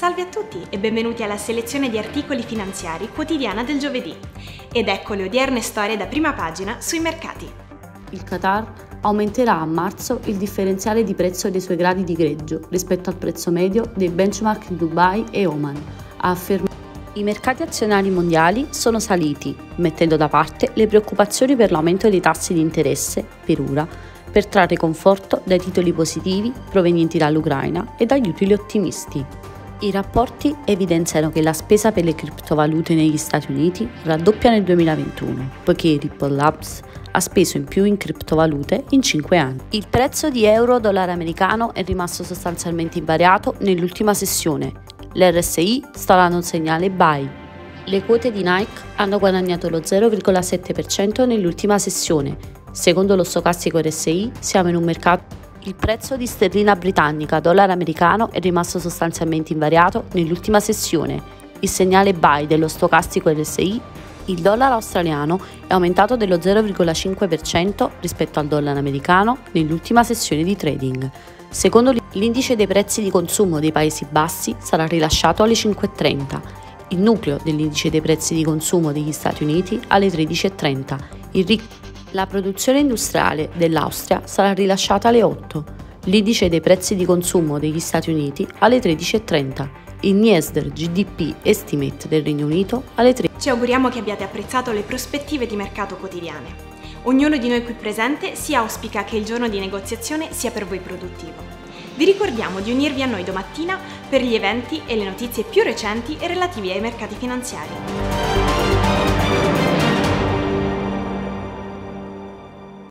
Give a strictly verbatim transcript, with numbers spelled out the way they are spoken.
Salve a tutti e benvenuti alla selezione di articoli finanziari quotidiana del giovedì. Ed ecco le odierne storie da prima pagina sui mercati. Il Qatar aumenterà a marzo il differenziale di prezzo dei suoi gradi di greggio rispetto al prezzo medio dei benchmark in Dubai e Oman, ha affermato. I mercati azionari mondiali sono saliti, mettendo da parte le preoccupazioni per l'aumento dei tassi di interesse, per ora, per trarre conforto dai titoli positivi provenienti dall'Ucraina e dagli utili ottimisti. I rapporti evidenziano che la spesa per le criptovalute negli Stati Uniti raddoppia nel duemilaventuno, poiché Ripple Labs ha speso in più in criptovalute in cinque anni. Il prezzo di euro-dollaro americano è rimasto sostanzialmente invariato nell'ultima sessione. L'R S I sta dando un segnale buy. Le quote di Nike hanno guadagnato lo zero virgola sette per cento nell'ultima sessione. Secondo lo stocastico R S I siamo in un mercato. Il prezzo di sterlina britannica dollaro americano è rimasto sostanzialmente invariato nell'ultima sessione. Il segnale buy dello stocastico R S I, il dollaro australiano, è aumentato dello zero virgola cinque per cento rispetto al dollaro americano nell'ultima sessione di trading. Secondo l'indice dei prezzi di consumo dei Paesi Bassi sarà rilasciato alle cinque e trenta, il nucleo dell'indice dei prezzi di consumo degli Stati Uniti alle tredici e trenta, il R I C. La produzione industriale dell'Austria sarà rilasciata alle otto, l'indice dei prezzi di consumo degli Stati Uniti alle tredici e trenta, il Niesder G D P Estimate del Regno Unito alle tre. Ci auguriamo che abbiate apprezzato le prospettive di mercato quotidiane. Ognuno di noi qui presente si auspica che il giorno di negoziazione sia per voi produttivo. Vi ricordiamo di unirvi a noi domattina per gli eventi e le notizie più recenti e relativi ai mercati finanziari.